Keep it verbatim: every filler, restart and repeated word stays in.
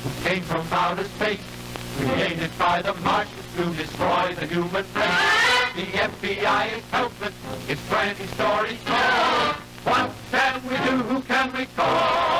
who came from outer space, created by the Martians to destroy the human race. The F B I is helpless, its brandy stories told. What can we do? Who can we call?